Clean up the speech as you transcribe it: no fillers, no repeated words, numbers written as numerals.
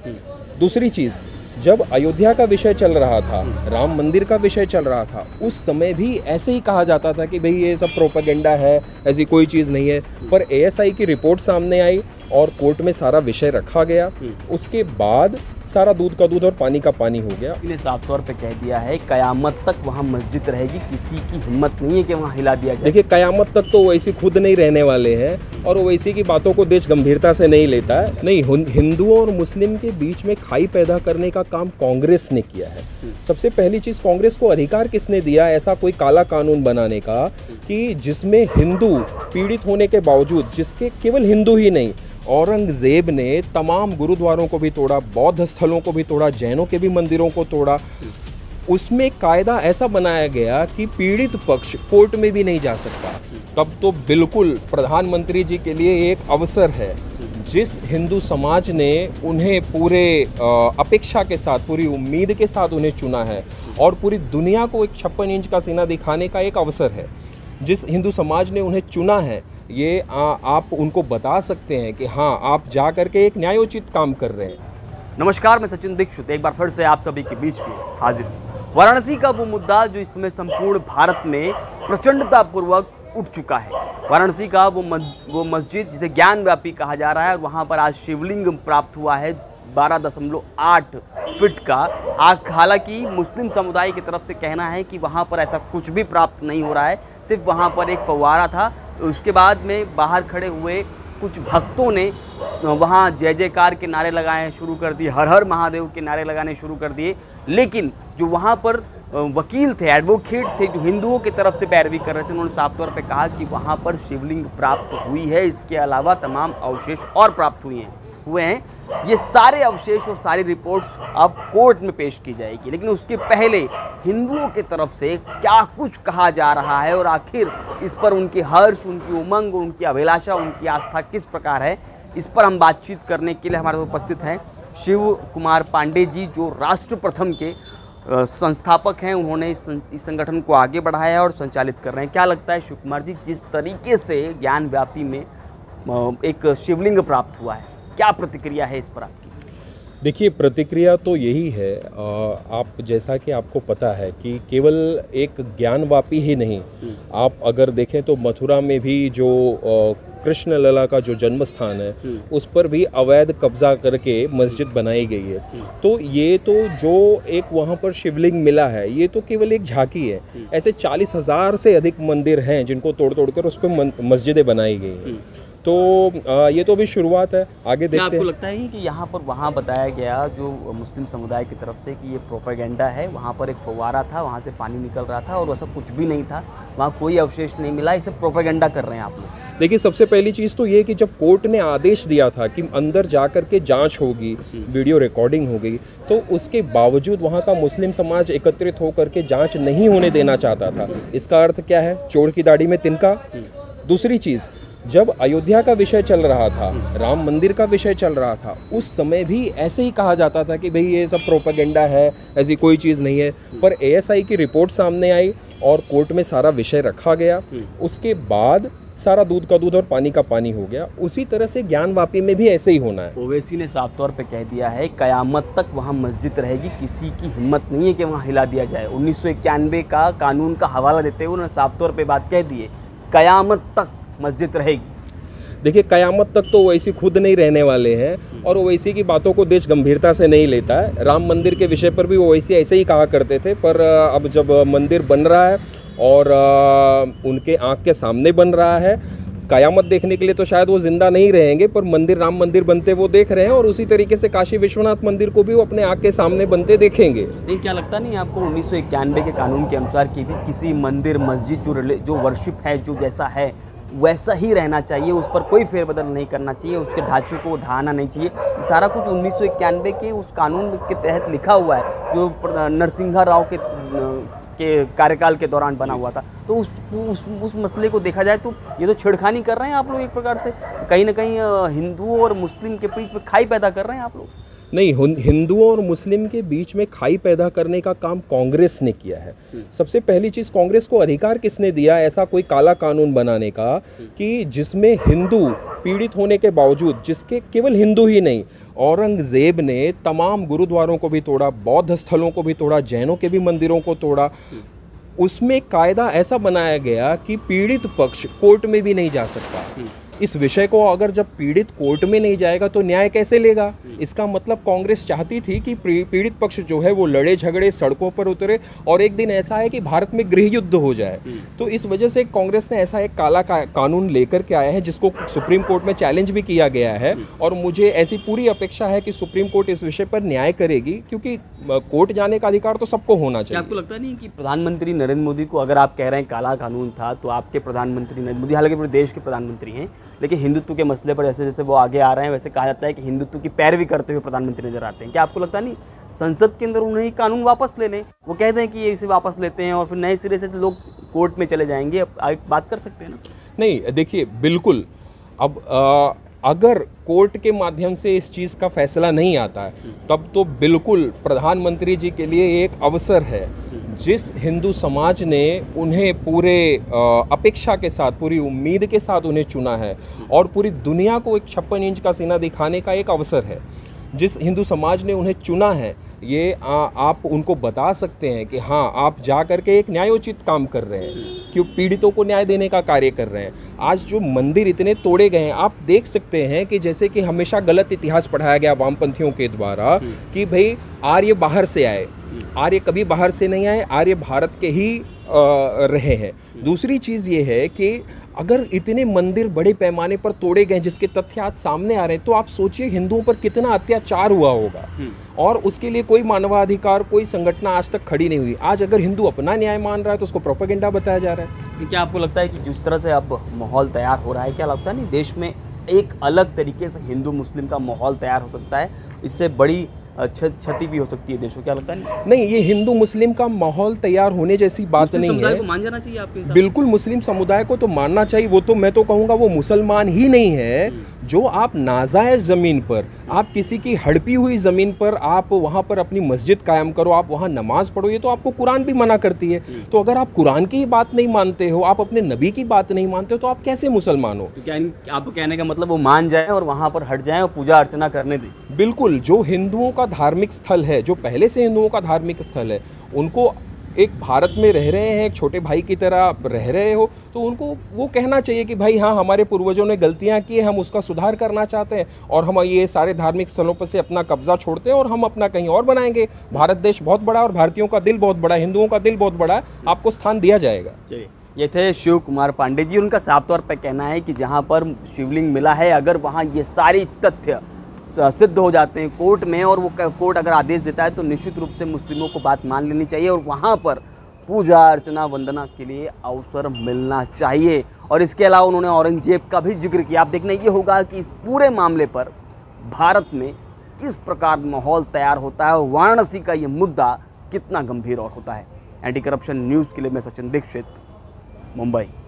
दूसरी चीज़, जब अयोध्या का विषय चल रहा था, राम मंदिर का विषय चल रहा था, उस समय भी ऐसे ही कहा जाता था कि भाई ये सब प्रोपेगेंडा है, ऐसी कोई चीज़ नहीं है। पर एएसआई की रिपोर्ट सामने आई और कोर्ट में सारा विषय रखा गया। उसके बाद सारा दूध का दूध और पानी का पानी हो गया। इसलिए साफ तौर पे कह दिया है कयामत तक वहाँ मस्जिद रहेगी, किसी की हिम्मत नहीं है कि वहाँ हिला दिया जाए। देखिए, कयामत तक तो वैसी खुद नहीं रहने वाले हैं और वैसी की बातों को देश गंभीरता से नहीं लेता है। नहीं, हिंदुओं और मुस्लिम के बीच में खाई पैदा करने का काम कांग्रेस ने किया है। सबसे पहली चीज़, कांग्रेस को अधिकार किसने दिया ऐसा कोई काला कानून बनाने का कि जिसमें हिंदू पीड़ित होने के बावजूद, जिसके केवल हिंदू ही नहीं, औरंगजेब ने तमाम गुरुद्वारों को भी तोड़ा, बौद्ध स्थलों को भी तोड़ा, जैनों के भी मंदिरों को तोड़ा। उसमें कायदा ऐसा बनाया गया कि पीड़ित पक्ष कोर्ट में भी नहीं जा सकता। तब तो बिल्कुल प्रधानमंत्री जी के लिए एक अवसर है। जिस हिंदू समाज ने उन्हें पूरे अपेक्षा के साथ, पूरी उम्मीद के साथ उन्हें चुना है और पूरी दुनिया को एक 56 इंच का सीना दिखाने का एक अवसर है। जिस हिंदू समाज ने उन्हें चुना है, ये आप उनको बता सकते हैं कि हाँ, आप जा करके एक न्यायोचित काम कर रहे हैं। नमस्कार, मैं सचिन दीक्षित एक बार फिर से आप सभी के बीच में हाजिर हूँ। वाराणसी का वो मुद्दा जो इसमें संपूर्ण भारत में प्रचंडतापूर्वक उठ चुका है। वाराणसी का वो मस्जिद जिसे ज्ञानव्यापी कहा जा रहा है, और वहाँ पर आज शिवलिंग प्राप्त हुआ है 12.8 फीट का। हालांकि मुस्लिम समुदाय की तरफ से कहना है कि वहाँ पर ऐसा कुछ भी प्राप्त नहीं हो रहा है, सिर्फ वहाँ पर एक फव्वारा था। उसके बाद में बाहर खड़े हुए कुछ भक्तों ने वहाँ जय जयकार के नारे लगाए शुरू कर दिए, हर हर महादेव के नारे लगाने शुरू कर दिए। लेकिन जो वहाँ पर वकील थे, एडवोकेट थे, जो हिंदुओं की तरफ से पैरवी कर रहे थे, उन्होंने साफ तौर पे कहा कि वहाँ पर शिवलिंग प्राप्त हुई है, इसके अलावा तमाम अवशेष और प्राप्त हुए हैं। ये सारे अवशेष और सारी रिपोर्ट्स अब कोर्ट में पेश की जाएगी। लेकिन उसके पहले हिंदुओं की तरफ से क्या कुछ कहा जा रहा है और आखिर इस पर उनके हर्ष, उनकी उमंग, उनकी अभिलाषा, उनकी आस्था किस प्रकार है, इस पर हम बातचीत करने के लिए हमारे साथ उपस्थित हैं शिव कुमार पांडे जी, जो राष्ट्र प्रथम के संस्थापक हैं। उन्होंने इस संगठन को आगे बढ़ाया है और संचालित कर रहे हैं। क्या लगता है शिव कुमार जी, जिस तरीके से ज्ञानव्यापी में एक शिवलिंग प्राप्त हुआ है, क्या प्रतिक्रिया है इस पर आपकी? देखिए, प्रतिक्रिया तो यही है, आप जैसा कि आपको पता है कि केवल एक ज्ञानवापी ही नहीं, आप अगर देखें तो मथुरा में भी जो कृष्ण लला का जो जन्म स्थान है, उस पर भी अवैध कब्जा करके मस्जिद बनाई गई है। तो ये तो जो एक वहाँ पर शिवलिंग मिला है, ये तो केवल एक झांकी है। ऐसे 40,000 से अधिक मंदिर हैं जिनको तोड़ तोड़ कर उस पर मस्जिदें बनाई गई हैं। तो ये तो अभी शुरुआत है, आगे देखते हैं। आपको लगता है कि यहाँ पर वहाँ बताया गया जो मुस्लिम समुदाय की तरफ से कि ये प्रोपेगेंडा है, वहाँ पर एक फव्वारा था, वहाँ से पानी निकल रहा था और वैसा कुछ भी नहीं था, वहाँ कोई अवशेष नहीं मिला, इसे प्रोपेगेंडा कर रहे हैं आप लोग? देखिए, सबसे पहली चीज़ तो ये कि जब कोर्ट ने आदेश दिया था कि अंदर जा कर के जाँच होगी, वीडियो रिकॉर्डिंग होगी, तो उसके बावजूद वहाँ का मुस्लिम समाज एकत्रित होकर के जाँच नहीं होने देना चाहता था। इसका अर्थ क्या है? चोर की दाढ़ी में तिनका। दूसरी चीज़, जब अयोध्या का विषय चल रहा था, राम मंदिर का विषय चल रहा था, उस समय भी ऐसे ही कहा जाता था कि भाई ये सब प्रोपेगेंडा है, ऐसी कोई चीज़ नहीं है। पर एएसआई की रिपोर्ट सामने आई और कोर्ट में सारा विषय रखा गया। उसके बाद सारा दूध का दूध और पानी का पानी हो गया। उसी तरह से ज्ञानवापी में भी ऐसे ही होना है। ओवैसी ने साफ तौर पे कह दिया है कयामत तक वहाँ मस्जिद रहेगी, किसी की हिम्मत नहीं है कि वहाँ हिला दिया जाए। 1991 का कानून का हवाला देते हुए उन्होंने साफ तौर पे बात कह दी है, कयामत तक मस्जिद रहेगी। देखिए, कयामत तक तो ओवैसी खुद नहीं रहने वाले हैं और ओवैसी की बातों को देश गंभीरता से नहीं लेता है। राम मंदिर के विषय पर भी ओवैसी ऐसे ही कहा करते थे, पर अब जब मंदिर बन रहा है और उनके आंख के सामने बन रहा है, कयामत देखने के लिए तो शायद वो जिंदा नहीं रहेंगे, पर मंदिर, राम मंदिर बनते वो देख रहे हैं और उसी तरीके से काशी विश्वनाथ मंदिर को भी वो अपने आंख के सामने बनते देखेंगे। लेकिन क्या लगता नहीं आपको 1991 के कानून के अनुसार कि भी किसी मंदिर, मस्जिद जो वर्शिप है, जो जैसा है वैसा ही रहना चाहिए, उस पर कोई फेरबदल नहीं करना चाहिए, उसके ढांचे को ढाना नहीं चाहिए? सारा कुछ 1991 के उस कानून के तहत लिखा हुआ है जो नरसिंहा राव के कार्यकाल के दौरान बना हुआ था। तो उस मसले को देखा जाए तो ये तो छेड़खानी कर रहे हैं आप लोग, एक प्रकार से कहीं ना कहीं हिंदुओं और मुस्लिम के बीच में खाई पैदा कर रहे हैं आप लोग। नहीं, हिंदुओं और मुस्लिम के बीच में खाई पैदा करने का काम कांग्रेस ने किया है। सबसे पहली चीज़, कांग्रेस को अधिकार किसने दिया ऐसा कोई काला कानून बनाने का कि जिसमें हिंदू पीड़ित होने के बावजूद, जिसके केवल हिंदू ही नहीं, औरंगजेब ने तमाम गुरुद्वारों को भी तोड़ा, बौद्ध स्थलों को भी तोड़ा, जैनों के भी मंदिरों को तोड़ा। उसमें कायदा ऐसा बनाया गया कि पीड़ित पक्ष कोर्ट में भी नहीं जा सकता। इस विषय को अगर जब पीड़ित कोर्ट में नहीं जाएगा तो न्याय कैसे लेगा? इसका मतलब कांग्रेस चाहती थी कि पीड़ित पक्ष जो है वो लड़े झगड़े, सड़कों पर उतरे, और एक दिन ऐसा है कि भारत में गृह युद्ध हो जाए। तो इस वजह से कांग्रेस ने ऐसा एक काला कानून लेकर के आया है जिसको सुप्रीम कोर्ट में चैलेंज भी किया गया है, और मुझे ऐसी पूरी अपेक्षा है कि सुप्रीम कोर्ट इस विषय पर न्याय करेगी, क्योंकि कोर्ट जाने का अधिकार तो सबको होना चाहिए। आपको लगता नहीं कि प्रधानमंत्री नरेंद्र मोदी को, अगर आप कह रहे हैं काला कानून था, तो आपके प्रधानमंत्री नरेंद्र मोदी हालांकि पूरे देश के प्रधानमंत्री हैं, लेकिन हिंदुत्व के मसले पर जैसे जैसे वो आगे आ रहे हैं वैसे कहा जाता है कि हिंदुत्व की पैरवी करते हुए प्रधानमंत्री नजर आते हैं। क्या आपको लगता नहीं संसद के अंदर उन्हें कानून वापस ले लें? वो कहते हैं कि ये इसे वापस लेते हैं और फिर नए सिरे से लोग कोर्ट में चले जाएंगे। अब बात कर सकते हैं ना? नहीं, देखिए, बिल्कुल। अब अगर कोर्ट के माध्यम से इस चीज़ का फैसला नहीं आता है, तब तो बिल्कुल प्रधानमंत्री जी के लिए एक अवसर है। जिस हिंदू समाज ने उन्हें पूरे अपेक्षा के साथ, पूरी उम्मीद के साथ उन्हें चुना है, और पूरी दुनिया को एक 56 इंच का सीना दिखाने का एक अवसर है। जिस हिंदू समाज ने उन्हें चुना है, ये आप उनको बता सकते हैं कि हाँ, आप जा करके एक न्यायोचित काम कर रहे हैं, क्यों पीड़ितों को न्याय देने का कार्य कर रहे हैं। आज जो मंदिर इतने तोड़े गए हैं, आप देख सकते हैं कि जैसे कि हमेशा गलत इतिहास पढ़ाया गया वामपंथियों के द्वारा कि भाई आर्य बाहर से आए। आर्य कभी बाहर से नहीं आए, आर्य भारत के ही रहे हैं। दूसरी चीज़ ये है कि अगर इतने मंदिर बड़े पैमाने पर तोड़े गए जिसके तथ्य आज सामने आ रहे हैं, तो आप सोचिए हिंदुओं पर कितना अत्याचार हुआ होगा, और उसके लिए कोई मानवाधिकार, कोई संगठन आज तक खड़ी नहीं हुई। आज अगर हिंदू अपना न्याय मान रहा है तो उसको प्रोपेगेंडा बताया जा रहा है। क्या आपको लगता है कि जिस तरह से अब माहौल तैयार हो रहा है, क्या लगता है नहीं देश में एक अलग तरीके से हिंदू मुस्लिम का माहौल तैयार हो सकता है, इससे बड़ी क्षति भी हो सकती है देश को? क्या लगता है? नहीं, ये हिंदू मुस्लिम का माहौल तैयार होने जैसी बात नहीं है। मान जाना चाहिए आपके हिसाब से? बिल्कुल, मुस्लिम समुदाय को तो मानना चाहिए। वो तो मैं तो कहूँगा वो मुसलमान ही नहीं है जो आप नाजायज़ ज़मीन पर, आप किसी की हड़पी हुई ज़मीन पर आप वहाँ पर अपनी मस्जिद कायम करो, आप वहाँ नमाज पढ़ो, ये तो आपको कुरान भी मना करती है। तो अगर आप कुरान की बात नहीं मानते हो, आप अपने नबी की बात नहीं मानते हो, तो आप कैसे मुसलमान हो? तो क्या आपको कहने का मतलब वो मान जाए और वहाँ पर हट जाएं और पूजा अर्चना करने दें? बिल्कुल। जो हिंदुओं का धार्मिक स्थल है, जो पहले से हिंदुओं का धार्मिक स्थल है, उनको एक भारत में रह रहे हैं, एक छोटे भाई की तरह रह रहे हो, तो उनको वो कहना चाहिए कि भाई हाँ, हमारे पूर्वजों ने गलतियां की, हम उसका सुधार करना चाहते हैं, और हम ये सारे धार्मिक स्थलों पर से अपना कब्जा छोड़ते हैं और हम अपना कहीं और बनाएंगे। भारत देश बहुत बड़ा और भारतीयों का दिल बहुत बड़ा, हिंदुओं का दिल बहुत बड़ा है, आपको स्थान दिया जाएगा। चलिए, ये थे शिव कुमार पांडे जी। उनका साफ तौर पर कहना है कि जहाँ पर शिवलिंग मिला है, अगर वहाँ ये सारी तथ्य सिद्ध हो जाते हैं कोर्ट में, और वो कोर्ट अगर आदेश देता है, तो निश्चित रूप से मुस्लिमों को बात मान लेनी चाहिए और वहाँ पर पूजा अर्चना वंदना के लिए अवसर मिलना चाहिए। और इसके अलावा उन्होंने औरंगजेब का भी जिक्र किया। आप देखना ये होगा कि इस पूरे मामले पर भारत में किस प्रकार माहौल तैयार होता है और वाराणसी का ये मुद्दा कितना गंभीर और होता है। एंटी करप्शन न्यूज़ के लिए मैं सचिन दीक्षित, मुंबई।